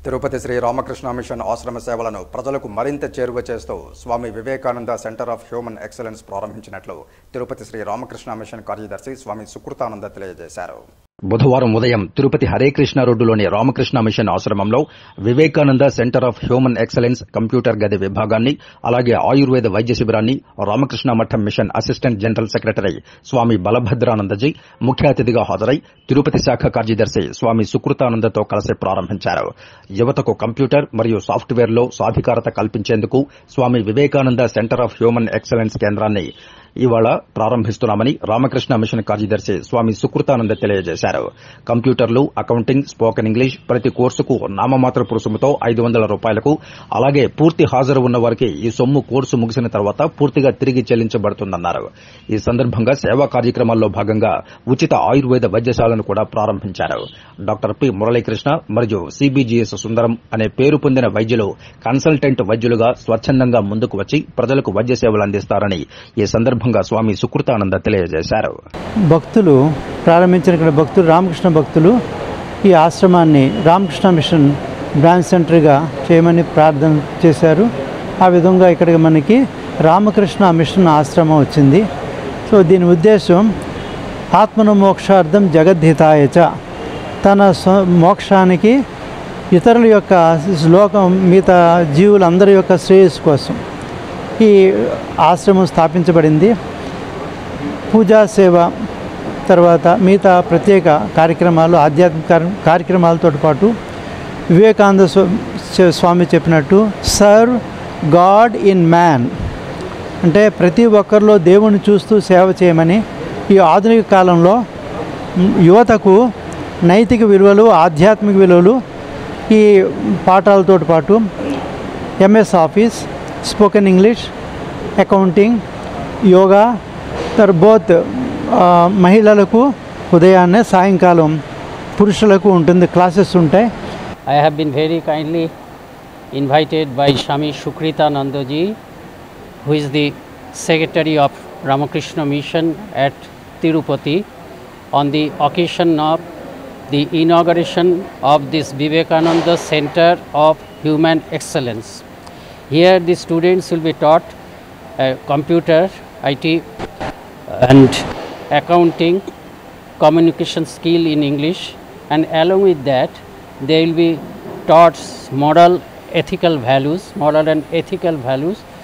Tirupati Sri Ramakrishna machine ఆశ్రమ సేవలను ప్రజలకు మరింత చేరువ చేస్తూ Swami Vivekananda centre of human excellence ప్రారంభించినట్లు తిరుపతి శ్రీ రామకృష్ణ మిషన్ కార్యదర్శి స్వామి సుకృతానంద తెలియజేశారు. బుధవారం ఉదయం తిరుపతి హరేకృష్ణ రోడ్డులోని రామకృష్ణ మిషన్ ఆశ్రమంలో Vivekananda centre of human excellence computer గది విభాగాన్ని, అలాగే ఆయుర్వేద వైద్య శిబిరాన్ని Ramakrishna Math mission assistant general secretary Swami Balabhadranandaji ముఖ్య అతిథిగా హాజరై తిరుపతి శాఖ కార్యదర్శి స్వామి సుకృతానందతో కలిసి ప్రారంభించారు. యువతకు కంప్యూటర్ మరియు సాఫ్ట్వేర్లో సాధికారత కల్పించేందుకు Swami Vivekananda centre of human excellence కేంద్రాన్ని ఇవాళ ప్రారంభిస్తున్నామని రామకృష్ణ మిషన్ కార్యదర్శి స్వామి సుకృతానంద తెలియజేశారు. కంప్యూటర్లు, అకౌంటింగ్, స్పోకెన్ ఇంగ్లీష్ ప్రతి కోర్సుకు నామమాత్రపు రుసుముతో 500 రూపాయలకు, అలాగే పూర్తి హాజరు ఉన్న వారికి ఈ సొమ్ము కోర్సు ముగిసిన తర్వాత పూర్తిగా తిరిగి చెల్లించబడుతుందన్నారు. ఈ సందర్భంగా సేవా కార్యక్రమాల్లో భాగంగా ఉచిత ఆయుర్వేద వైద్యశాలను కూడా ప్రారంభించారు. డాక్టర్ పి మురళీకృష్ణ మరియు సిబిజిఎస్ సుందరం అనే పేరు పొందిన వైద్యులు కన్సల్టెంట్ వైద్యులుగా స్వచ్ఛందంగా ముందుకు వచ్చి ప్రజలకు వైద్య సేవలు అందిస్తారని ఈ సందర్భంగా స్వామి సుకృతానంద తెలియజేశారు. భక్తులు ప్రారంభించిన భక్తులు రామకృష్ణ భక్తులు ఈ ఆశ్రమాన్ని రామకృష్ణ మిషన్ బ్రాంచ్ సెంటర్గా చేయమని ప్రార్థన చేశారు. ఆ విధంగా ఇక్కడికి మనకి రామకృష్ణ మిషన్ ఆశ్రమం వచ్చింది. సో దీని ఉద్దేశం ఆత్మను మోక్షార్థం జగద్హితాయచ, తన మోక్షానికి ఇతరుల యొక్క లోకం మిగతా జీవులందరి యొక్క శ్రేయస్సు కోసం ఈ ఆశ్రమం స్థాపించబడింది. పూజా సేవ తర్వాత మిగతా ప్రత్యేక కార్యక్రమాలు, ఆధ్యాత్మిక కార్యక్రమాలతో పాటు వివేకానంద స్వామి చెప్పినట్టు సర్వ్ గాడ్ ఇన్ మ్యాన్, అంటే ప్రతి ఒక్కరిలో దేవుని చూస్తూ సేవ చేయమని ఈ ఆధునిక కాలంలో యువతకు నైతిక విలువలు, ఆధ్యాత్మిక విలువలు ఈ పాఠాలతో పాటు MS office, spoken English, accounting, yoga బోత్ మహిళలకు ఉదయాన్నే సాయంకాలం పురుషులకు ఉంటుంది, క్లాసెస్ ఉంటాయి. I have been very kindly invited by Swami Sukritananda ji, who is the Secretary of Ramakrishna Mission at Tirupati, on the occasion of the inauguration of this Vivekananda Center of Human Excellence. Here the students will be taught computer, IT and accounting, communication skill in English, and along with that they will be taught moral and ethical values